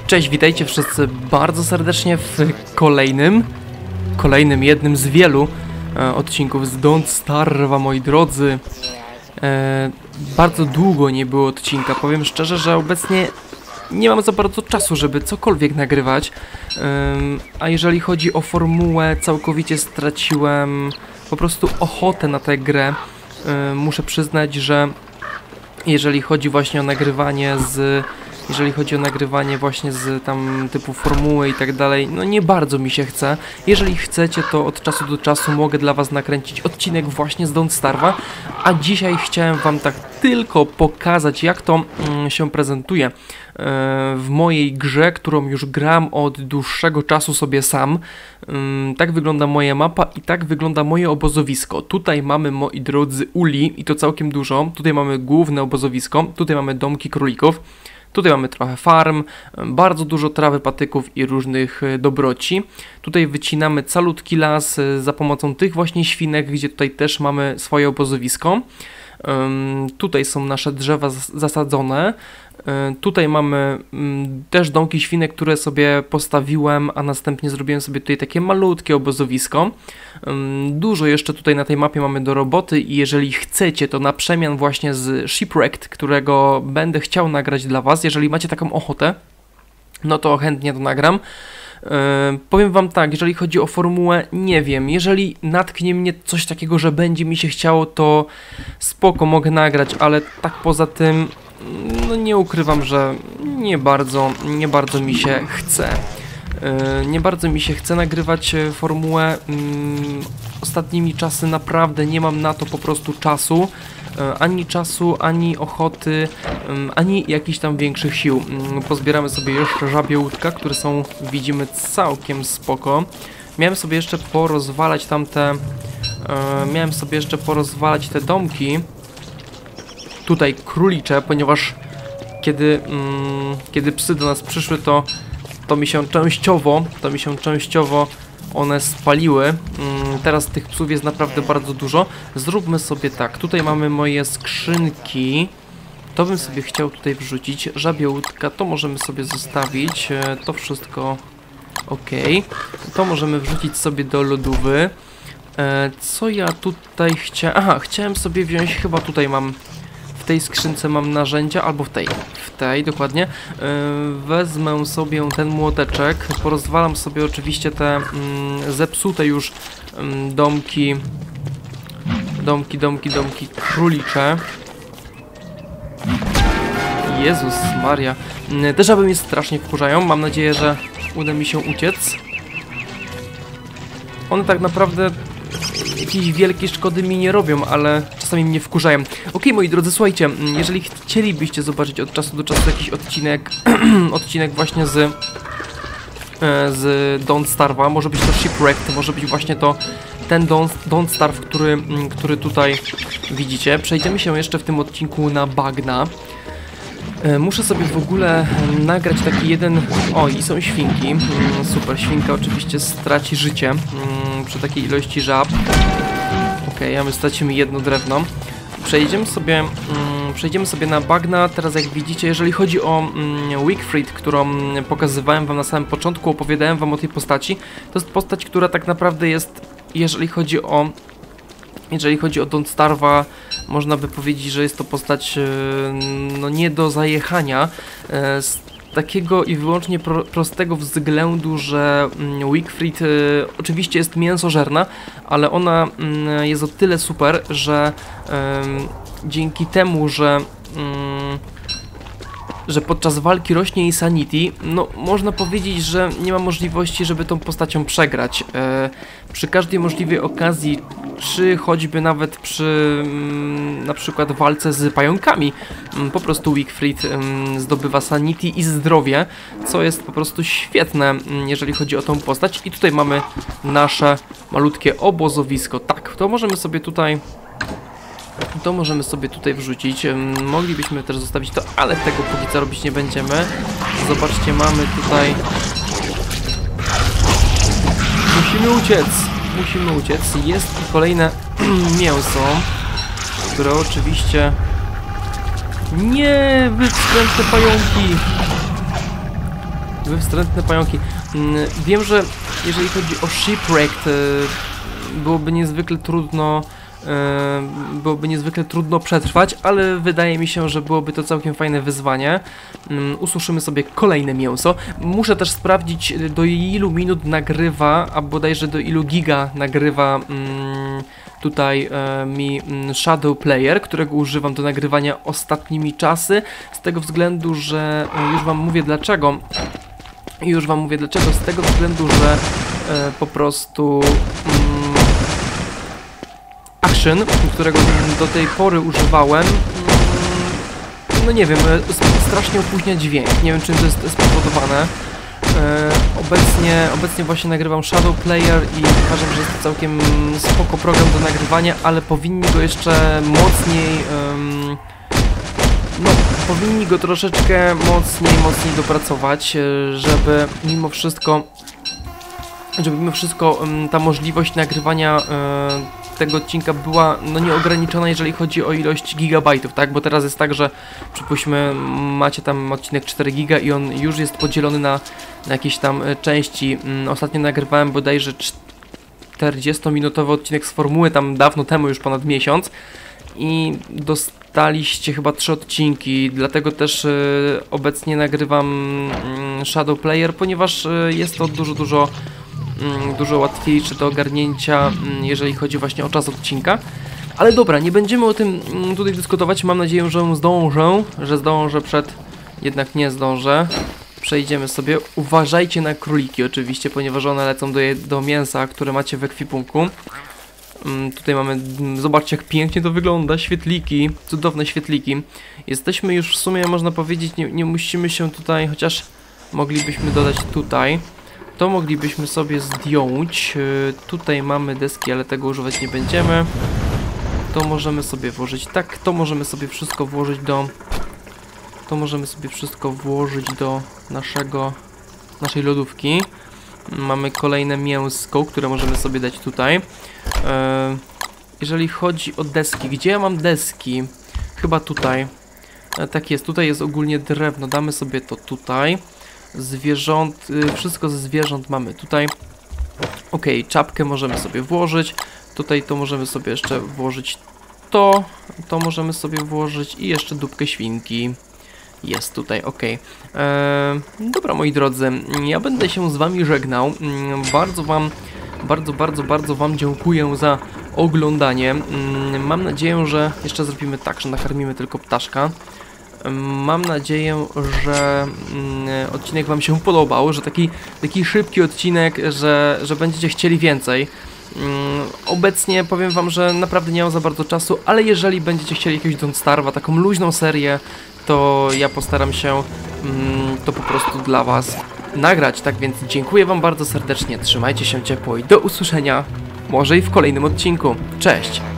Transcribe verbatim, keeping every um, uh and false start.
Cześć, witajcie wszyscy bardzo serdecznie w kolejnym, kolejnym jednym z wielu e, odcinków z Don't Starve'a, moi drodzy. E, bardzo długo nie było odcinka, powiem szczerze, że obecnie nie mam za bardzo czasu, żeby cokolwiek nagrywać. E, a jeżeli chodzi o formułę, całkowicie straciłem po prostu ochotę na tę grę. E, muszę przyznać, że jeżeli chodzi właśnie o nagrywanie z... Jeżeli chodzi o nagrywanie właśnie z tam typu formuły i tak dalej, no nie bardzo mi się chce. Jeżeli chcecie, to od czasu do czasu mogę dla was nakręcić odcinek właśnie z Don't Starve'a, a dzisiaj chciałem wam tak tylko pokazać, jak to mm, się prezentuje yy, w mojej grze, którą już gram od dłuższego czasu sobie sam. Yy, tak wygląda moja mapa i tak wygląda moje obozowisko. Tutaj mamy, moi drodzy, uli i to całkiem dużo. Tutaj mamy główne obozowisko, tutaj mamy domki królików. Tutaj mamy trochę farm, bardzo dużo trawy, patyków i różnych dobroci. Tutaj wycinamy calutki las za pomocą tych właśnie świnek, gdzie tutaj też mamy swoje obozowisko. Um, tutaj są nasze drzewa zasadzone. Um, tutaj mamy um, też domki świnek, które sobie postawiłem, a następnie zrobiłem sobie tutaj takie malutkie obozowisko. Um, dużo jeszcze tutaj na tej mapie mamy do roboty i jeżeli chcecie, to na przemian właśnie z Shipwrecked, którego będę chciał nagrać dla was, jeżeli macie taką ochotę, no to chętnie to nagram. Yy, powiem wam tak, jeżeli chodzi o formułę, nie wiem, jeżeli natknie mnie coś takiego, że będzie mi się chciało, to spoko, mogę nagrać, ale tak poza tym, no nie ukrywam, że nie bardzo, nie bardzo mi się chce. Yy, nie bardzo mi się chce nagrywać formułę, yy, ostatnimi czasy naprawdę nie mam na to po prostu czasu. Ani czasu, ani ochoty, ani jakichś tam większych sił. Pozbieramy sobie jeszcze żabie łódka, które są, widzimy, całkiem spoko. Miałem sobie jeszcze porozwalać tamte... E, miałem sobie jeszcze porozwalać te domki. Tutaj królicze, ponieważ kiedy, mm, kiedy psy do nas przyszły, to, to mi się częściowo, to mi się częściowo one spaliły. Teraz tych psów jest naprawdę bardzo dużo. Zróbmy sobie tak. Tutaj mamy moje skrzynki. To bym sobie chciał tutaj wrzucić. Żabie łódka, to możemy sobie zostawić. To wszystko ok. To możemy wrzucić sobie do lodówy. Co ja tutaj chciałem... Aha, chciałem sobie wziąć, chyba tutaj mam... W tej skrzynce mam narzędzia, albo w tej, w tej dokładnie. Yy, wezmę sobie ten młoteczek, porozwalam sobie oczywiście te mm, zepsute już mm, domki, domki, domki, domki królicze. Jezus Maria, yy, te żaby mnie strasznie wkurzają, mam nadzieję, że uda mi się uciec. One tak naprawdę jakieś wielkie szkody mi nie robią, ale czasami mnie wkurzają. Ok, moi drodzy, słuchajcie, jeżeli chcielibyście zobaczyć od czasu do czasu jakiś odcinek, odcinek właśnie z, z Don't Starve'a, może być to Shipwrecked, może być właśnie to ten Don't, Don't Starve, który, który tutaj widzicie. Przejdziemy się jeszcze w tym odcinku na bagna. Muszę sobie w ogóle nagrać taki jeden... O, i są świnki. Super, świnka oczywiście straci życie przy takiej ilości żab. Ok, a my stracimy jedno drewno. Przejdziemy sobie, przejdziemy sobie na bagna. Teraz jak widzicie, jeżeli chodzi o Wickfried, którą pokazywałem wam na samym początku, opowiadałem wam o tej postaci. To jest postać, która tak naprawdę jest, jeżeli chodzi o... Jeżeli chodzi o Don't Starve'a, można by powiedzieć, że jest to postać no nie do zajechania, z takiego i wyłącznie pro, prostego względu, że Wickfried oczywiście jest mięsożerna, ale ona jest o tyle super, że dzięki temu, że że podczas walki rośnie jej sanity, no można powiedzieć, że nie ma możliwości, żeby tą postacią przegrać. E, przy każdej możliwej okazji, czy choćby nawet przy mm, na przykład walce z pająkami, mm, po prostu Wickfried mm, zdobywa sanity i zdrowie, co jest po prostu świetne, mm, jeżeli chodzi o tą postać. I tutaj mamy nasze malutkie obozowisko. Tak, to możemy sobie tutaj... To możemy sobie tutaj wrzucić. Moglibyśmy też zostawić to, ale tego póki co robić nie będziemy. Zobaczcie, mamy tutaj... Musimy uciec! Musimy uciec. Jest i kolejne mięso, które oczywiście... Nie! Wystręczne pająki! Wy wstrętne pająki. Mm, wiem, że jeżeli chodzi o Shipwrecked, byłoby niezwykle trudno Yy, byłoby niezwykle trudno przetrwać, ale wydaje mi się, że byłoby to całkiem fajne wyzwanie. Yy, ususzymy sobie kolejne mięso. Muszę też sprawdzić, do ilu minut nagrywa, a bodajże do ilu giga nagrywa yy, tutaj yy, mi yy, Shadow Player, którego używam do nagrywania ostatnimi czasy, z tego względu, że yy, już wam mówię dlaczego. I już wam mówię dlaczego, z tego względu, że yy, po prostu yy, Action, którego do tej pory używałem, no nie wiem, strasznie opóźnia dźwięk, nie wiem czym to jest spowodowane. Obecnie, obecnie właśnie nagrywam Shadow Player i uważam, że jest to całkiem spoko program do nagrywania, ale powinni go jeszcze mocniej, no powinni go troszeczkę mocniej, mocniej dopracować, żeby mimo wszystko, żeby mimo wszystko ta możliwość nagrywania tego odcinka była no nieograniczona, jeżeli chodzi o ilość gigabajtów, tak? Bo teraz jest tak, że przypuśćmy macie tam odcinek cztery giga i on już jest podzielony na, na jakieś tam części. Ostatnio nagrywałem bodajże czterdziestominutowy odcinek z formuły, tam dawno temu, już ponad miesiąc, i dostaliście chyba trzy odcinki, dlatego też y, obecnie nagrywam y, Shadow Player, ponieważ y, jest to dużo, dużo dużo łatwiejsze do ogarnięcia, jeżeli chodzi właśnie o czas odcinka. Ale dobra, nie będziemy o tym tutaj dyskutować. Mam nadzieję, że zdążę, że zdążę przed... Jednak nie zdążę. Przejdziemy sobie. Uważajcie na króliki oczywiście, ponieważ one lecą do, do mięsa, które macie w ekwipunku. Tutaj mamy... Zobaczcie, jak pięknie to wygląda. Świetliki. Cudowne świetliki. Jesteśmy już w sumie, można powiedzieć, nie, nie musimy się tutaj... Chociaż moglibyśmy dodać tutaj. To moglibyśmy sobie zdjąć. Yy, tutaj mamy deski, ale tego używać nie będziemy. To możemy sobie włożyć tak. To możemy sobie wszystko włożyć do... To możemy sobie wszystko włożyć do naszego... naszej lodówki. Mamy kolejne mięsko, które możemy sobie dać tutaj. Yy, jeżeli chodzi o deski, gdzie ja mam deski? Chyba tutaj. Yy, tak jest, tutaj jest ogólnie drewno. Damy sobie to tutaj. Zwierząt, y, wszystko ze zwierząt mamy tutaj. Ok, czapkę możemy sobie włożyć. Tutaj to możemy sobie jeszcze włożyć to. To możemy sobie włożyć i jeszcze dupkę świnki. Jest tutaj, ok. Eee, dobra, moi drodzy, ja będę się z wami żegnał. Bardzo wam, bardzo, bardzo, bardzo wam dziękuję za oglądanie. Mam nadzieję, że jeszcze zrobimy tak, że nakarmimy tylko ptaszka. Mam nadzieję, że mm, odcinek wam się podobał, że taki, taki szybki odcinek, że, że będziecie chcieli więcej. Mm, obecnie powiem wam, że naprawdę nie mam za bardzo czasu, ale jeżeli będziecie chcieli jakiegoś Don't Starve'a, taką luźną serię, to ja postaram się mm, to po prostu dla was nagrać. Tak więc dziękuję wam bardzo serdecznie, trzymajcie się ciepło i do usłyszenia może i w kolejnym odcinku. Cześć!